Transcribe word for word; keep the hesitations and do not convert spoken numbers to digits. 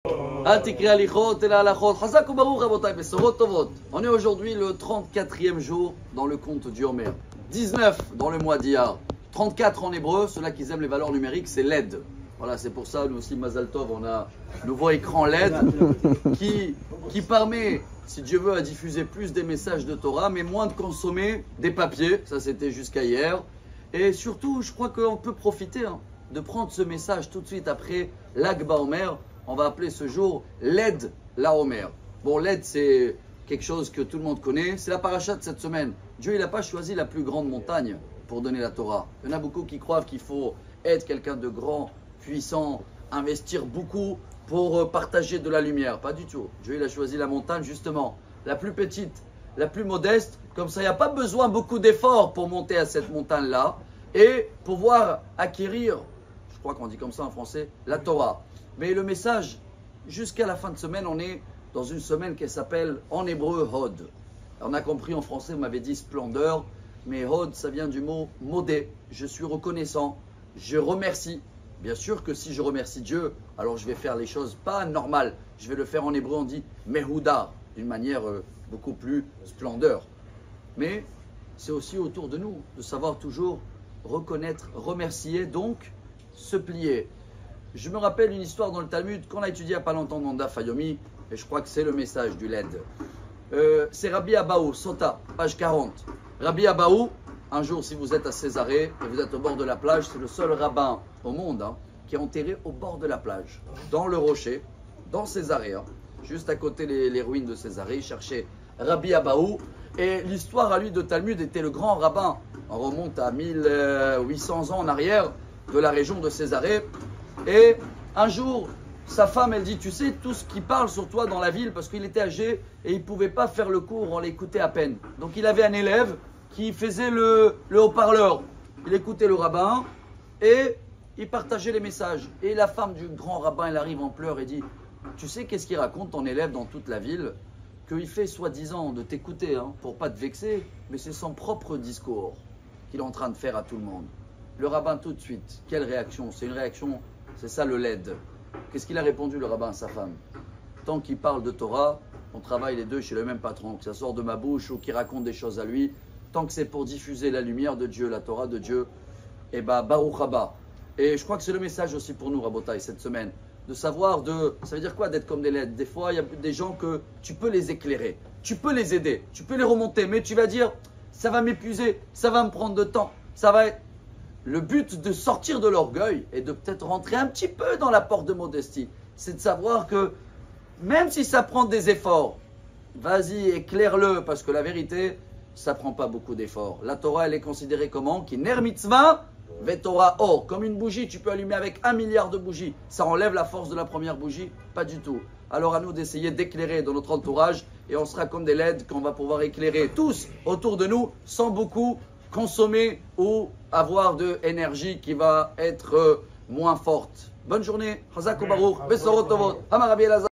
On est aujourd'hui le trente-quatrième jour dans le compte du Homer. dix-neuf dans le mois d'Iyar. trente-quatre en hébreu, ceux-là qui aiment les valeurs numériques, c'est L E D. Voilà, c'est pour ça, nous aussi, Mazal Tov, on a un nouveau écran L E D qui, qui permet, si Dieu veut, à diffuser plus des messages de Torah, mais moins de consommer des papiers. Ça, c'était jusqu'à hier. Et surtout, je crois qu'on peut profiter hein, de prendre ce message tout de suite après l'Ag Baomer. On va appeler ce jour L E D la Homer. Bon, L E D, c'est quelque chose que tout le monde connaît. C'est la paracha de cette semaine. Dieu, il n'a pas choisi la plus grande montagne pour donner la Torah. Il y en a beaucoup qui croient qu'il faut être quelqu'un de grand, puissant, investir beaucoup pour partager de la lumière. Pas du tout. Dieu, il a choisi la montagne, justement, la plus petite, la plus modeste. Comme ça, il n'y a pas besoin beaucoup d'efforts pour monter à cette montagne-là et pouvoir acquérir, je crois qu'on dit comme ça en français, la Torah. Mais le message, jusqu'à la fin de semaine, on est dans une semaine qui s'appelle en hébreu Hod. On a compris en français, vous m'avez dit splendeur, mais Hod, ça vient du mot modé. Je suis reconnaissant, je remercie. Bien sûr que si je remercie Dieu, alors je vais faire les choses pas normales. Je vais le faire en hébreu, on dit Mehuda, d'une manière euh, beaucoup plus splendeur. Mais c'est aussi autour de nous de savoir toujours reconnaître, remercier, donc se plier. Je me rappelle une histoire dans le Talmud qu'on a étudié il n'y a pas longtemps dans Daf Yomi, et je crois que c'est le message du L E D. Euh, c'est Rabbi Abaou, Sota, page quarante. Rabbi Abaou, un jour si vous êtes à Césarée et vous êtes au bord de la plage, c'est le seul rabbin au monde hein, qui est enterré au bord de la plage, dans le rocher, dans Césarée, hein, juste à côté les, les ruines de Césarée. Il cherchait Rabbi Abaou, et l'histoire à lui de Talmud était le grand rabbin. On remonte à mille huit cents ans en arrière de la région de Césarée. Et un jour, sa femme, elle dit, tu sais, tout ce qui parle sur toi dans la ville, parce qu'il était âgé et il ne pouvait pas faire le cours, on l'écoutait à peine. Donc il avait un élève qui faisait le, le haut-parleur. Il écoutait le rabbin et il partageait les messages. Et la femme du grand rabbin, elle arrive en pleurs et dit, tu sais qu'est-ce qu'il raconte ton élève dans toute la ville? Qu'il fait soi-disant de t'écouter hein, pour pas te vexer, mais c'est son propre discours qu'il est en train de faire à tout le monde. Le rabbin tout de suite, quelle réaction? C'est une réaction, c'est ça le L E D. Qu'est-ce qu'il a répondu le rabbin à sa femme? Tant qu'il parle de Torah, on travaille les deux chez le même patron, que ça sort de ma bouche ou qu'il raconte des choses à lui, tant que c'est pour diffuser la lumière de Dieu, la Torah de Dieu, et bah Baruch Haba. Et je crois que c'est le message aussi pour nous, Rabotai, cette semaine, de savoir de, ça veut dire quoi d'être comme des L E D? Des fois, il y a des gens que tu peux les éclairer, tu peux les aider, tu peux les remonter, mais tu vas dire, ça va m'épuiser, ça va me prendre de temps, ça va être... Le but de sortir de l'orgueil et de peut-être rentrer un petit peu dans la porte de modestie, c'est de savoir que même si ça prend des efforts, vas-y, éclaire-le, parce que la vérité, ça prend pas beaucoup d'efforts. La Torah, elle est considérée comment? Qui ner mitzvah, ve Torah or. Comme une bougie, tu peux allumer avec un milliard de bougies. Ça enlève la force de la première bougie? Pas du tout. Alors à nous d'essayer d'éclairer dans notre entourage et on sera comme des L E D qu'on va pouvoir éclairer tous autour de nous sans beaucoup consommer ou avoir de énergie qui va être euh, moins forte. Bonne journée. Chazak ou Baruch. Besorot tovot. Hamar Rabbi Elazar.